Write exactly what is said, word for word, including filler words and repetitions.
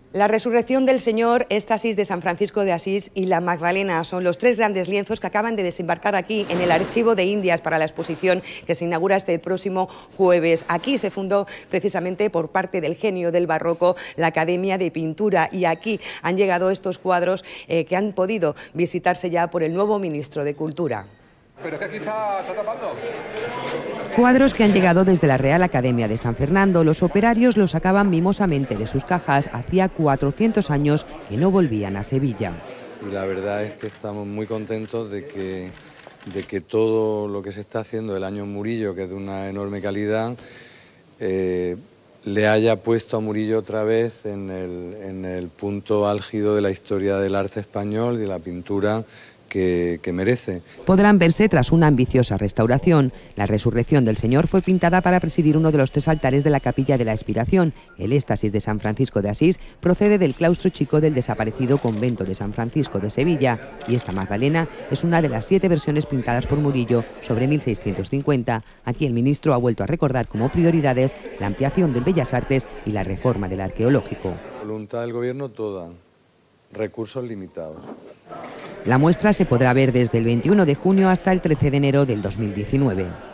La Resurrección del Señor, Éxtasis de San Francisco de Asís y la Magdalena son los tres grandes lienzos que acaban de desembarcar aquí en el Archivo de Indias para la exposición que se inaugura este próximo jueves. Aquí se fundó precisamente por parte del genio del barroco la Academia de Pintura y aquí han llegado estos cuadros eh, que han podido visitarse ya por el nuevo ministro de Cultura. Pero es que aquí está, está tapando. Cuadros que han llegado desde la Real Academia de San Fernando. Los operarios los sacaban mimosamente de sus cajas. Hacía cuatrocientos años que no volvían a Sevilla. Y la verdad es que estamos muy contentos de que, de que todo lo que se está haciendo del año Murillo, que es de una enorme calidad, eh, le haya puesto a Murillo otra vez en el, en el punto álgido de la historia del arte español y de la pintura Que, que merece. Podrán verse tras una ambiciosa restauración. La Resurrección del Señor fue pintada para presidir uno de los tres altares de la Capilla de la Expiración. El Éxtasis de San Francisco de Asís procede del claustro chico del desaparecido convento de San Francisco de Sevilla y esta Magdalena es una de las siete versiones pintadas por Murillo sobre mil seiscientos cincuenta. Aquí el ministro ha vuelto a recordar como prioridades la ampliación del Bellas Artes y la reforma del arqueológico. Voluntad del gobierno toda, recursos limitados. La muestra se podrá ver desde el veintiuno de junio hasta el trece de enero del dos mil diecinueve.